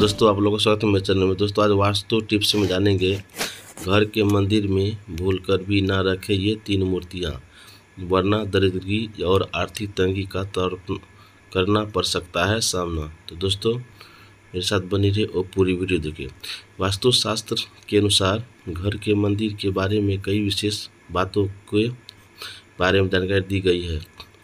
दोस्तों आप लोगों का स्वागत है मेरे चैनल में। दोस्तों आज वास्तु टिप्स में जानेंगे, घर के मंदिर में भूलकर भी ना रखें ये 3 मूर्तियाँ, वरना दरिद्री और आर्थिक तंगी का करना पड़ सकता है सामना। तो दोस्तों मेरे साथ बनी रहिए और पूरी वीडियो देखिए। वास्तुशास्त्र के अनुसार घर के मंदिर के बारे में कई विशेष बातों के बारे में जानकारी दी गई है।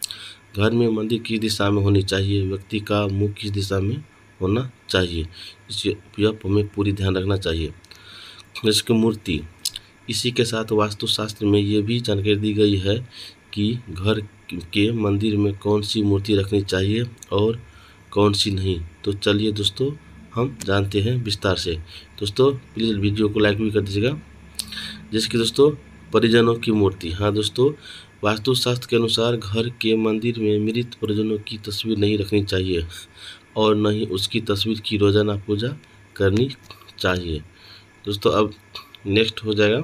घर में मंदिर किस दिशा में होनी चाहिए, व्यक्ति का मुंह किस दिशा में होना चाहिए, यह हमें पूरी ध्यान रखना चाहिए। इसकी मूर्ति, इसी के साथ वास्तुशास्त्र में ये भी जानकारी दी गई है कि घर के मंदिर में कौन सी मूर्ति रखनी चाहिए और कौन सी नहीं। तो चलिए दोस्तों हम जानते हैं विस्तार से। दोस्तों प्लीज़ वीडियो को लाइक भी कर दीजिएगा। जैसे कि दोस्तों परिजनों की मूर्ति। हाँ दोस्तों, वास्तुशास्त्र के अनुसार घर के मंदिर में मृत परिजनों की तस्वीर नहीं रखनी चाहिए और न ही उसकी तस्वीर की रोजाना पूजा करनी चाहिए। दोस्तों अब नेक्स्ट हो जाएगा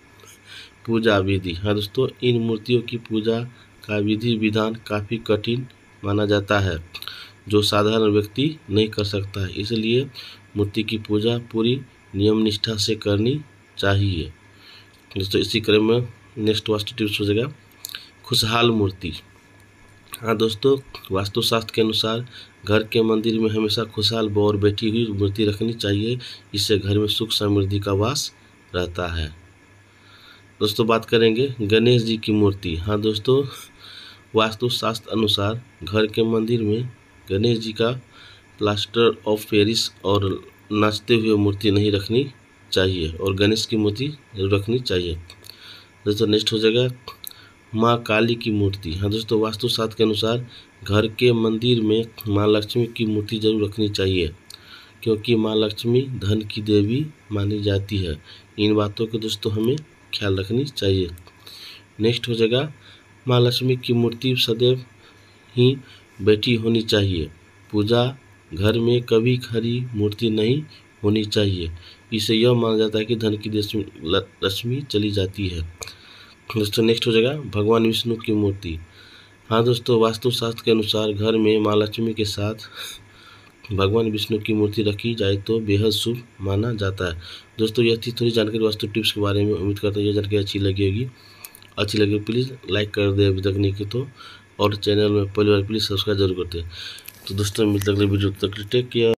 पूजा विधि। हाँ दोस्तों, इन मूर्तियों की पूजा का विधि विधान काफ़ी कठिन माना जाता है, जो साधारण व्यक्ति नहीं कर सकता है। इसलिए मूर्ति की पूजा पूरी नियम निष्ठा से करनी चाहिए। दोस्तों इसी क्रम में नेक्स्ट वास्तु टिप्स हो जाएगा खुशहाल मूर्ति। हाँ दोस्तों, वास्तुशास्त्र के अनुसार घर के मंदिर में हमेशा खुशहाल और बैठी हुई मूर्ति रखनी चाहिए। इससे घर में सुख समृद्धि का वास रहता है। दोस्तों बात करेंगे गणेश जी की मूर्ति। हाँ दोस्तों, वास्तुशास्त्र अनुसार घर के मंदिर में गणेश जी का प्लास्टर ऑफ पेरिस और नाचते हुए मूर्ति नहीं रखनी चाहिए और गणेश की मूर्ति जरूर रखनी चाहिए। दोस्तों नेक्स्ट हो जाएगा माँ काली की मूर्ति। हाँ दोस्तों, वास्तुशास्त्र के अनुसार घर के मंदिर में माँ लक्ष्मी की मूर्ति जरूर रखनी चाहिए, क्योंकि माँ लक्ष्मी धन की देवी मानी जाती है। इन बातों को दोस्तों हमें ख्याल रखनी चाहिए। नेक्स्ट हो जाएगा माँ लक्ष्मी की मूर्ति सदैव ही बैठी होनी चाहिए। पूजा घर में कभी खड़ी मूर्ति नहीं होनी चाहिए। इससे यह माना जाता है कि धन की लक्ष्मी चली जाती है। दोस्तों नेक्स्ट हो जाएगा भगवान विष्णु की मूर्ति। हाँ दोस्तों, वास्तुशास्त्र के अनुसार घर में माँ लक्ष्मी के साथ भगवान विष्णु की मूर्ति रखी जाए तो बेहद शुभ माना जाता है। दोस्तों यह थी थोड़ी जानकारी वास्तु टिप्स के बारे में। उम्मीद करता हूँ यह जानकारी अच्छी लगी प्लीज़ लाइक कर दे अभी तक नहीं की तो, और चैनल में पहली बार प्लीज़ सब्सक्राइब जरूर करते। तो दोस्तों मिलते अगले वीडियो तक, टेक केयर।